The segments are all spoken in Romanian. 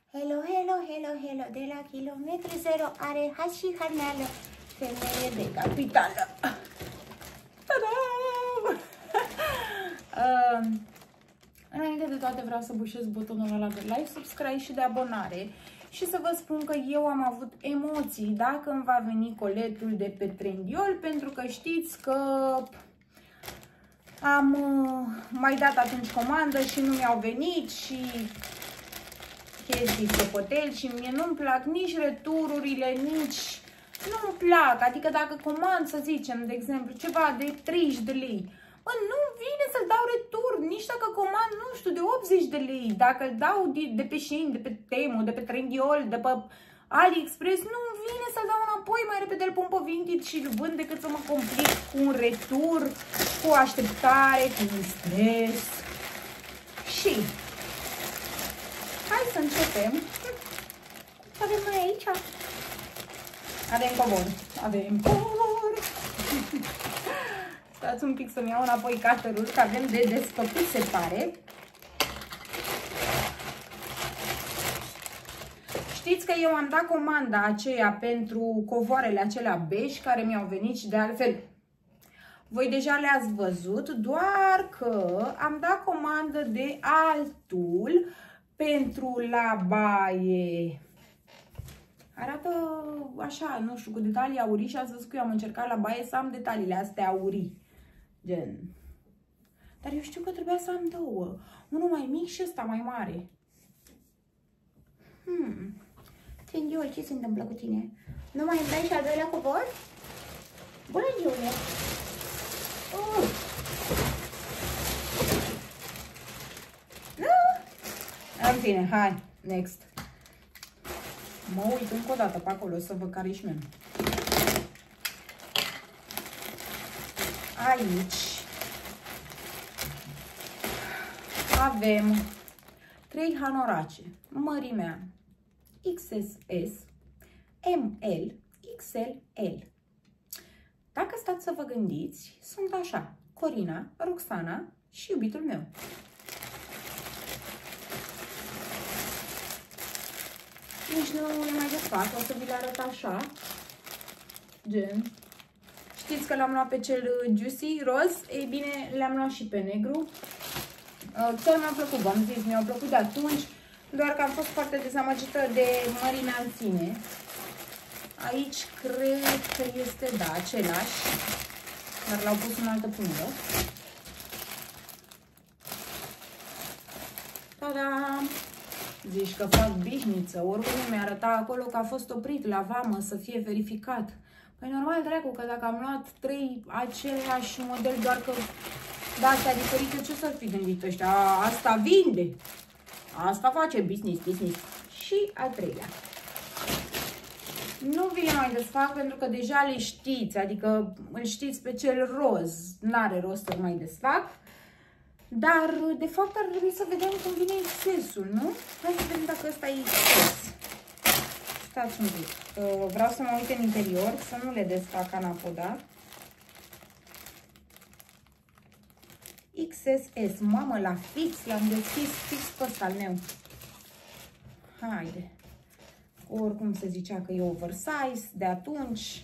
Hello, hello, hello, hello, de la kilometru zero are has și haneală, femeie de capitală. Înainte de toate vreau să bușesc butonul ăla de like, subscribe și de abonare și să vă spun că eu am avut emoții dacă îmi va veni coletul de pe Trendyol, pentru că știți că am mai dat atunci comandă și nu mi-au venit și chestii de hotel și mie nu-mi plac nici retururile, nici nu-mi plac. Adică dacă comand, să zicem, de exemplu, ceva de 30 de lei, bă, nu vine să-l dau retur, nici dacă comand, nu știu, de 80 de lei. Dacă îl dau de pe Shein, de pe Temu, de pe Trendyol, de pe AliExpress, nu vine să-l dau înapoi, mai repede îl pun pe Vinted și îl vând decât să mă complic cu un retur, cu așteptare, cu un stres. Și hai să începem. Ce avem noi aici? Avem covor. Avem covor. Stați un pic să-mi iau înapoi cutter-ul, că avem de desfăcut, se pare. Știți că eu am dat comanda aceea pentru covoarele acelea bej care mi-au venit și de altfel voi deja le-ați văzut, doar că am dat comandă de altul pentru la baie. Arată așa, nu știu, cu detalii aurii și ați văzut că eu am încercat la baie să am detaliile astea aurii. Gen. Dar eu știu că trebuia să am două. Unul mai mic și ăsta mai mare. Trendyol, ce se întâmplă cu tine? Nu mai îmi dai și al doilea covor? Bună, Giulia! În fine, hai, next. Mă uit încă o dată pe acolo să văd care-i șmenul. Aici avem 3 hanorace, mărimea XS, ML, XLL. Dacă stați să vă gândiți, sunt așa: Corina, Roxana și iubitul meu. Nici nu le mai desfac, o să vi le arăt așa. Gen. Știți că l-am luat pe cel juicy, roz? Ei bine, le-am luat și pe negru. Chiar mi-a plăcut, v-am zis, mi-au plăcut de atunci, doar că am fost foarte dezamăgită de mărimea în sine. Aici cred că este, da, același, dar l-au pus în altă pungă. Ta-da! Zici că fac bișniță, oricum mi-a arătat acolo că a fost oprit la vamă să fie verificat. Păi normal, dracu, că dacă am luat 3 același model, doar că de astea diferite, ce s-ar fi gândit ăștia? Asta vinde! Asta face business. Și al treilea. Nu vi le mai desfac pentru că deja le știți, adică îl știți pe cel roz, n-are rost să mai desfac. Dar, de fapt, ar trebui să vedem cum vine XS-ul, nu? Hai să vedem dacă ăsta e XS. Stați un pic. Vreau să mă uit în interior, să nu le desfac anapoda. XSS. Mamă, la fix, l-am deschis fix pe ăsta al meu. Haide. Oricum se zicea că e oversize de atunci.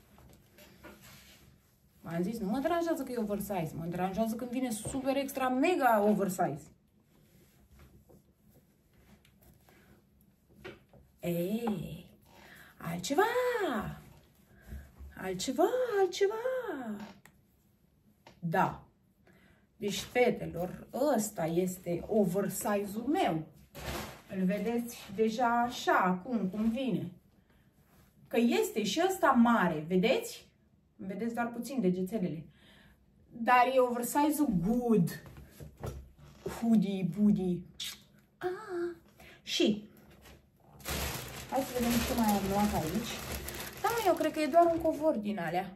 Am zis, nu mă deranjează că e oversize, mă deranjează când vine super extra mega oversize. Ei, altceva! Da. Deci, fetelor, ăsta este oversize-ul meu. Îl vedeți deja așa, acum, cum vine. Că este și ăsta mare, vedeți? Vedeți doar puțin degețelele. Dar e oversize-ul good. Hoodie, booty. Și hai să vedem ce mai am luat aici. Da, eu cred că e doar un covor din alea.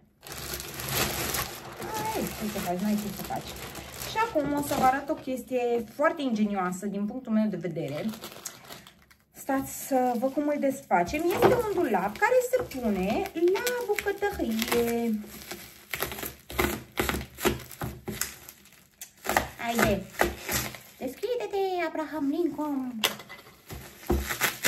Hai, ce să faci, n-ai ce să faci. Și acum o să vă arăt o chestie foarte ingenioasă din punctul meu de vedere. Stați să văd cum îl desfacem. Este un dulap care se pune la bucătărie. Haide! Deschide-te, Abraham Lincoln!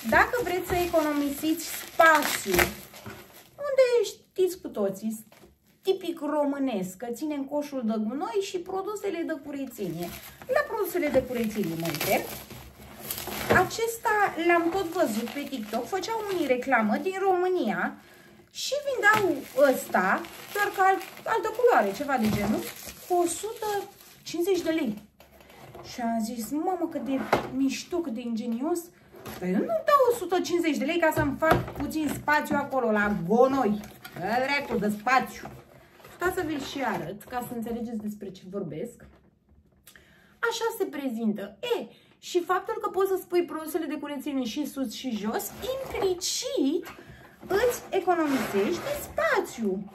Dacă vreți să economisiți spațiu, unde știți cu toții, tipic românesc, că ținem coșul de gunoi și produsele de curățenie. La produsele de curățenie mă refer. Acesta l-am tot văzut pe TikTok, făceau unii reclamă din România și vindeau ăsta, doar că altă culoare, ceva de genul, cu 150 de lei. Și am zis, mamă, cât de mișto, cât de ingenios. Dar eu nu dau 150 de lei ca să-mi fac puțin spațiu acolo, la gonoi. Dracu de spațiu. Ca să vi-l și arăt, ca să înțelegeți despre ce vorbesc. Așa se prezintă. Și faptul că poți să spui produsele de curățenie și sus și jos, implicit îți economisești spațiu.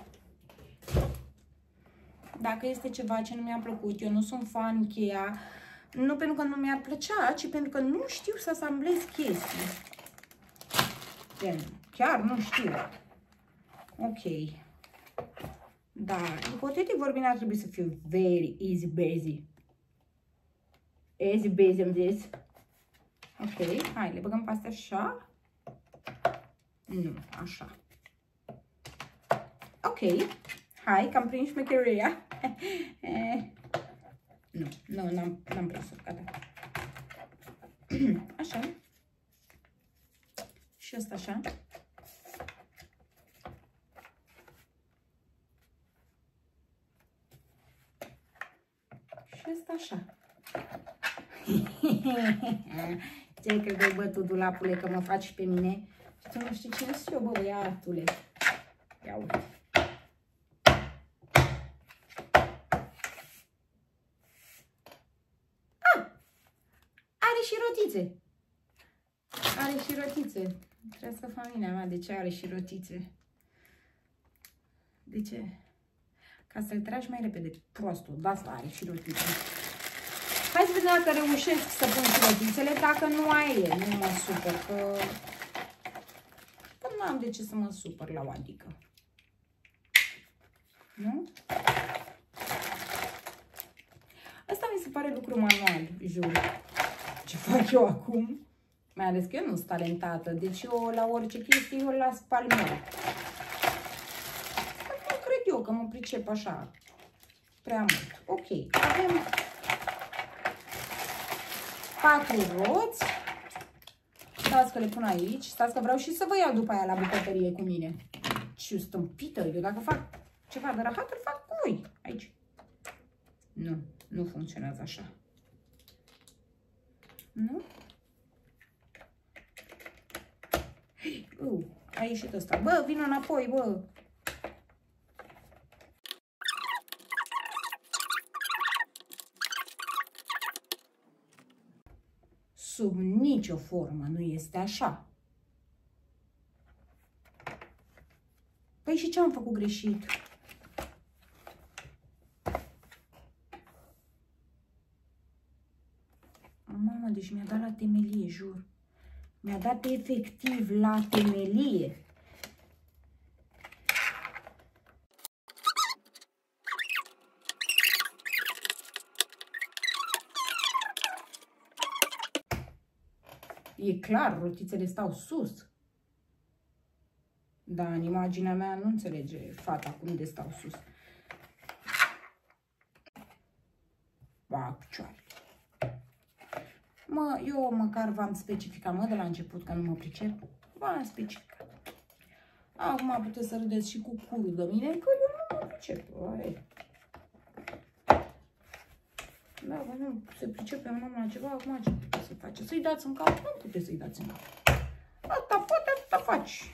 Dacă este ceva ce nu mi-a plăcut, eu nu sunt fan Ikea, nu pentru că nu mi-ar plăcea, ci pentru că nu știu să asamblez chestii. Chiar nu știu. Ok. Da, ipotetic vorbind ar trebui să fiu very easy busy. Easy busy am zis. Ok, hai, le băgăm pe astea așa. Nu, așa. Ok, hai, că am prins șmecheria. Nu, n-am prins-o, gata. Așa. Și ăsta așa. Și ăsta așa. Ce crede, bă, tu, dulapule, că mă faci pe mine? Și tu nu știi cine sunt eu, bă, băiatule. Ia uite. Are și rotițe. Are și rotițe. Trebuie să familia mea de ce are și rotițe. De ce? Ca să-l tragi mai repede. Prostul, de asta are și rotițe. Hai să vedem dacă reușesc să pun și rotițele. Dacă nu ai, nu mă supăr. Că nu am de ce să mă supăr la o adică. Nu? Asta mi se pare lucru manual, jur. Ce fac eu acum? Mai ales că eu nu sunt talentată. Deci eu la orice chestie eu las palmele. Nu cred eu că mă pricep așa prea mult. Ok, avem 4 roți. Stați că le pun aici. Stați că vreau și să vă iau după aia la bucătărie cu mine. Ce stâmpită. Eu dacă fac ceva de rahat, îl fac cu voi. Aici. Nu funcționează așa. Nu? A ieșit ăsta. Bă, vină înapoi, bă. Sub nicio formă nu este așa. Păi și ce am făcut greșit? Mamă, deci mi-a dat la temelie, jur. Mi-a dat efectiv la temelie. E clar, rotițele stau sus. Dar în imaginea mea nu înțelege fata cum de stau sus. Ba, picioare. Mă, eu măcar v-am specificat, mă, de la început că nu mă pricep. V-am specificat. Acum puteți să râdeți și cu curul de mine, că eu nu mă pricep. Da, bă, nu se pricepe un om la ceva, acum ce puteți să faceți? Să-i dați în cap? Nu puteți să-i dați în cap. Asta poate, asta faci.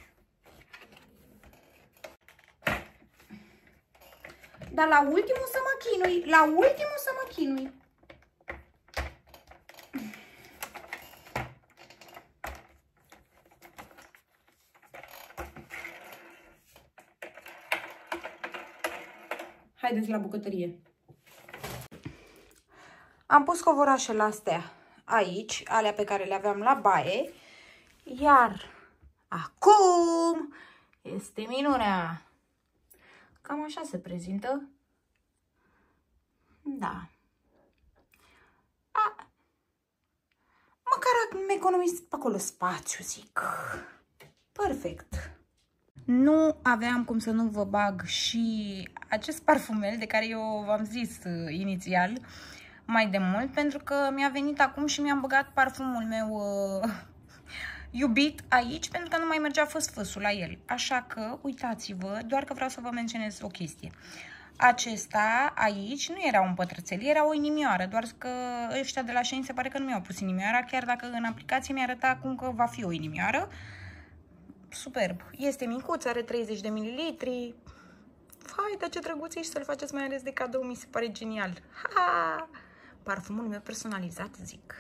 Dar la ultimul să mă chinui, la ultimul să mă chinui. Haideți la bucătărie. Am pus covorașele astea aici, alea pe care le aveam la baie, iar acum este minunea. Cam așa se prezintă. Da. Măcar economist acolo spațiu, zic. Perfect. Nu aveam cum să nu vă bag și acest parfumel de care eu v-am zis inițial mai de mult, pentru că mi-a venit acum și mi-am băgat parfumul meu iubit aici, pentru că nu mai mergea făs-făsul la el. Așa că, uitați-vă, doar că vreau să vă menționez o chestie. Acesta aici nu era un pătrățel, era o inimioară, doar că ăștia de la Shein se pare că nu mi-au pus inimioara, chiar dacă în aplicație mi-arăta acum că va fi o inimioară. Superb. Este micuț, are 30 de mililitri. Hai, dar ce drăguț e și să-l faceți mai ales de cadou, mi se pare genial. Ha! Parfumul meu personalizat, zic.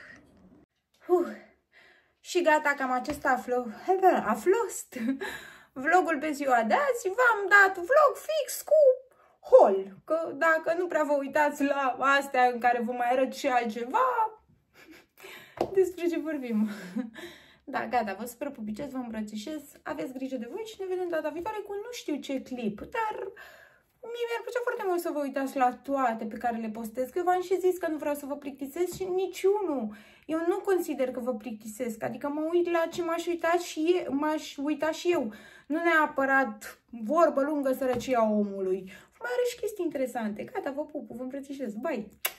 Și gata, cam acesta a fost vlogul pe ziua de azi. V-am dat vlog fix cu haul. Că dacă nu prea vă uitați la astea în care vă mai arăt și altceva, despre ce vorbim. Da, gata, vă super pupicesc, vă îmbrățișez, aveți grijă de voi și ne vedem data viitoare cu nu știu ce clip, dar mie mi-ar plăcea foarte mult să vă uitați la toate pe care le postez, că v-am și zis că nu vreau să vă plictisesc și niciunul. Eu nu consider că vă plictisesc, adică mă uit la ce m-aș uita și eu, nu neapărat vorbă lungă sărăcia omului. Mai are și chestii interesante. Gata, vă pup, vă îmbrățișez, bye!